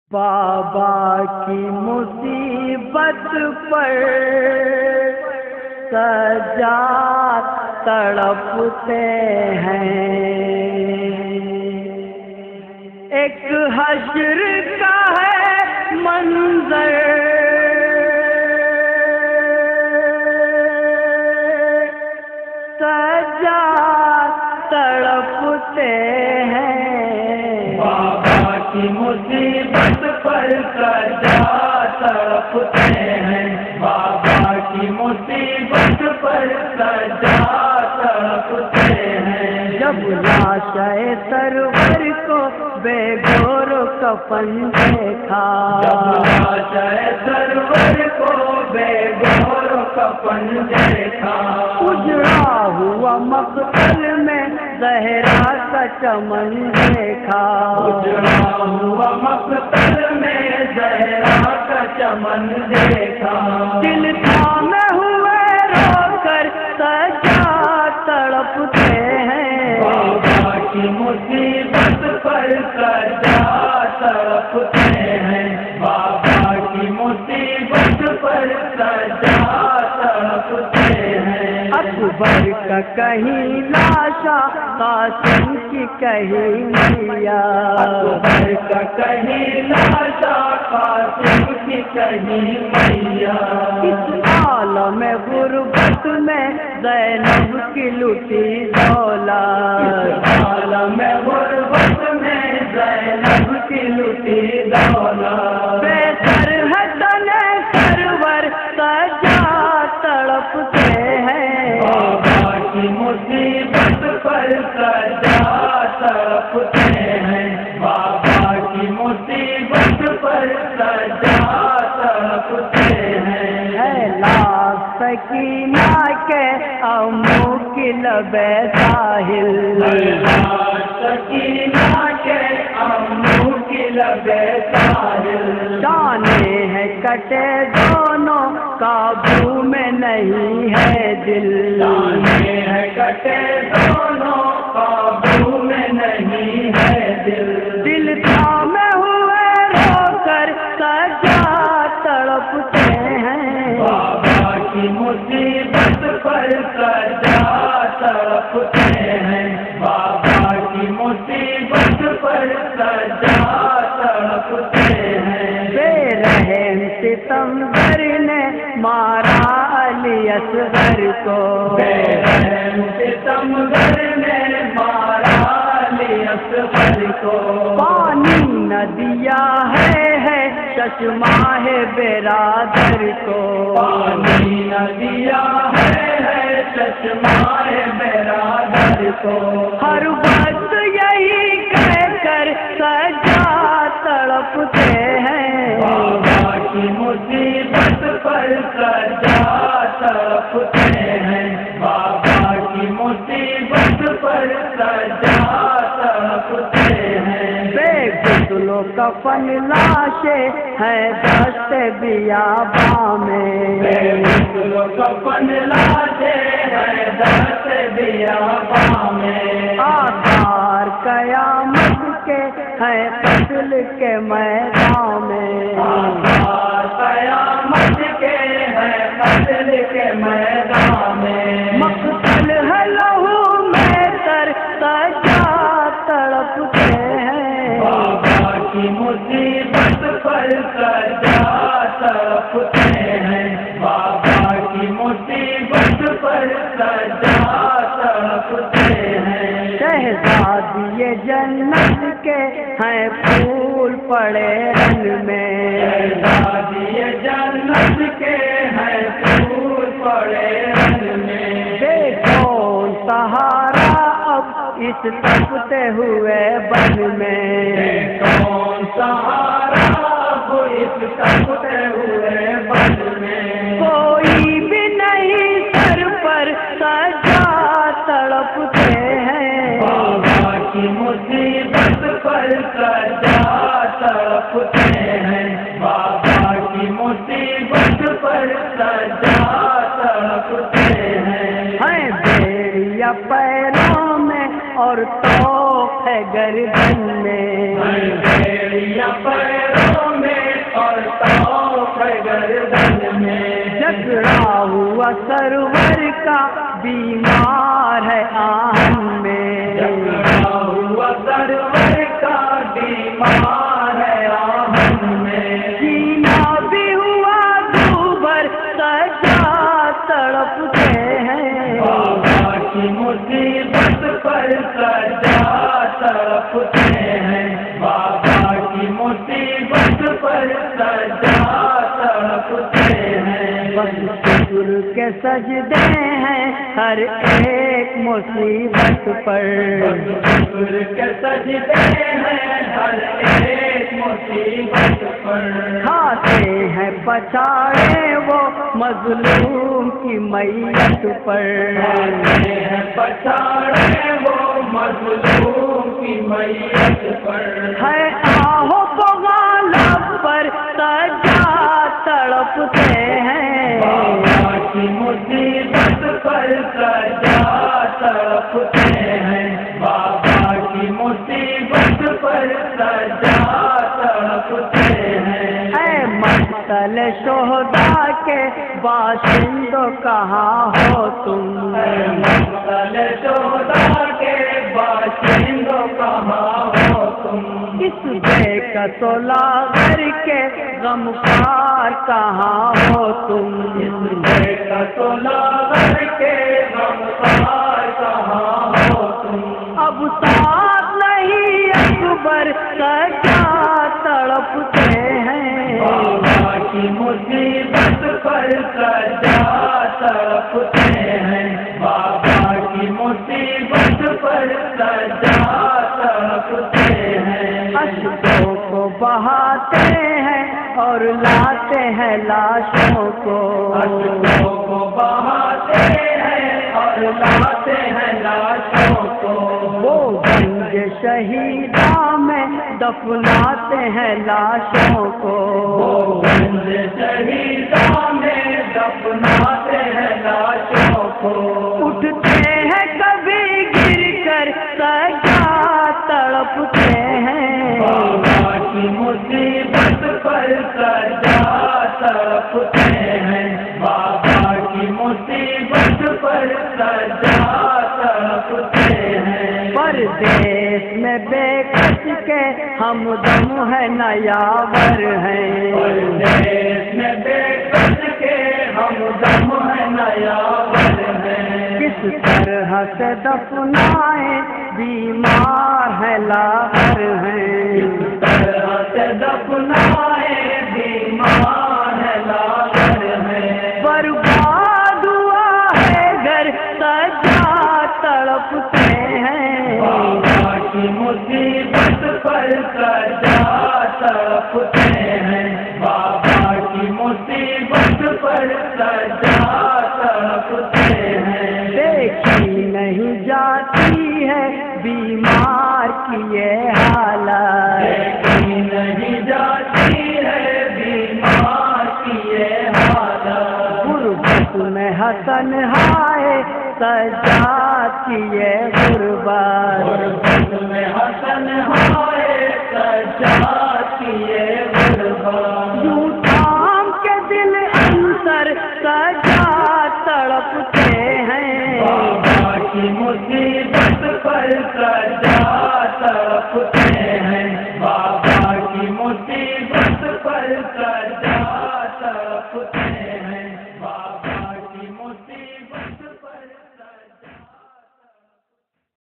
بابا کی مصیبت پر سجاد تڑپتے ہیں، ایک حشر کا ہے منظر، سجاد تڑپتے ہیں، بابا کی مصیبت پر سجاد تڑپتے ہیں، بابا کی مصیبت پر سجاد تڑپتے ہیں۔ جب لاش سرور کو بے گور کفن دیکھا، جب لاش سرور کو بے گور کفن دیکھا، اجڑا ہوا مقتل میں زہرا کا چمن دیکھا، اجڑا ہوا مقتل میں زہرا کا چمن دیکھا، دل تھامے ہوئے رو کر سجاد تڑپتے ہیں، بابا کی مصیبت پر سجاد تڑپتے ہیں، بابا کی مصیبت پر سجاد تڑپتے ہیں۔ اکبر کا کہیں لاشا، قاسم کی کہیں میا، اکبر کا کہیں لاشا، قاسم کی کہیں میا، اس عالم غربت میں زینب کی لٹی دولت، عالم غربت میں زینب کی لٹی دولت، بے سر ہے تن سرور سجاد تڑپتے ہیں، بابا کی مصیبت پر سجاد تڑپتے ہیں، بابا کی مصیبت پر سجاد تڑپتے ہیں۔ ہے لاکھ سکینہ کے امو کی لبے ساحل، سکینہ کے امو کی لبے ساحل، دانے ہیں کٹے دونوں قابو میں نہیں ہے دل، دانے ہیں کٹے دونوں قابو میں نہیں ہے دل، دل تھامے ہوئے رو کر سجاد تڑپتے ہیں، بابا کی مصیبت پر سجاد تڑپتے ہیں، بابا کی مصیبت پر سجاد تڑپتے ہیں۔ بے رحم ستمگر نے مارا علی اصغر کو، بے رحم ستمگر نے مارا علی اصغر کو، پانی نہ دیا ہے چشمہ برادر کو، پانی نہ دیا ہے چشمہ برادر کو، ہر وقت یہی کہہ کر سجاد تڑپتے ہیں، بابا کی مصیبت پر سجاد تڑپتے ہیں، بابا کی مصیبت پر سجاد تڑپتے ہیں۔ بے غسل کفن لاشیں ہیں دست بیاباں میں، بے غسل کفن لاشیں ہیں دست بیاباں میں، آثار قیامت کے ہیں قتل کے میدان میں، آثار قیامت کے ہیں قتل کے میدان میں، مقتل ہے لہو میں تر سجاد تڑپتے ہیں، بابا کی مصیبت پر سجاد تڑپتے ہیں، بابا کی مصیبت پر سجاد تڑپتے ہیں۔ شہزادی جنت کے ہیں پھول پڑے رن میں، شہزادی جنت کے ہیں پھول پڑے رن میں، بے کون سہارا اب اس تپتے ہوئے بن میں، کون سہارا وہ اس تپتے ہوئے بن میں، کوئی بھی نہیں سر پر سجاد تڑپتے ہیں، بابا کی مصیبت پر سجاد تڑپتے ہیں، بابا کی مصیبت پر سجاد تڑپتے ہیں۔ بیڑیا پیروں میں اور توپ ہے گردن میں، پیروں हुआ सरवर का बीमार है आहन में, जकड़ा हुआ सरवर का बीमार है आहन में, जीना भी हुआ दूभर सजा तड़पते हैं, बाबा की मुसीबत पर सजा तड़पते हैं, बाबा की मुसीबत पर सजा तड़पते हैं। बस शुक्र के सजदे हैं हर एक मुसीबत पर, शुक्र के सजदे हैं हर एक मुसीबत पर, खाते हैं पछाड़े वो मजलूम की मैयत पर, खाते हैं पछाड़े वो मजलूम की मैयत पर, है आहो बगालब पर सजा तड़पते हैं, बाबा की मुसीबत पर सजा तड़पते हैं, बाबा की मुसीबत पर सजा तड़पते हैं। ऐ मस्तल शोहदा के बाशिंदों कहाँ हो तुम, मस्तल शोहदा के बाशिंदों कहाँ हो तुम, इस बेकसो लागर के गमख्वार कहाँ हो तुम, बेकसो लागर के गमख्वार कहाँ हो तुम, अब साथ नहीं अकबर सजा तड़पते हैं, बाबा की मुसीबत पर सजा तड़पते हैं, बाबा की मुसीबत पर सजा तड़पते हैं। अश्कों को बहाते हैं और लाते हैं लाशों को, अश्कों को बहाते हैं और लाते हैं लाशों को, वो गंज शहीदा में दफनाते हैं लाशों को, वो गंज शहीदा में दफनाते हैं लाशों को, उठते हैं कभी गिर कर सजा तड़पते हैं, बाबा की मुसीबत पर सजा तड़पते हैं, बाबा की मुसीबत पर सजा तड़पते हैं। परदेश में बेकस के हमदम है नयावर हैं, परदेश में बेकस के हमदम है नयावर हैं, किस तरह से दफनाए बीमार है लाहर हैं, किस तरह से दफनाए बीमार है लागर हैं, बर्बाद हुआ है घर सजा तड़पते हैं, बाबा की मुसीबत पर सजा तड़पते हैं, बाबा की मुसीबत पर सजा तड़पते हैं। देखी नहीं जाती है बीमार की ये हालत, देखी नहीं जाती है बीमार की ये हालत, गुर्बत में हसन हाय सजा की ये गुर्बत, गुर्बत में हसन हाय सजा की ये गुर्बत, यूं थाम के दिल अंतर सजा तड़पते हैं, बाबा की मुसीबत पर सजा तड़पते हैं, बाबा की मुसीबत पर सजा तड़पते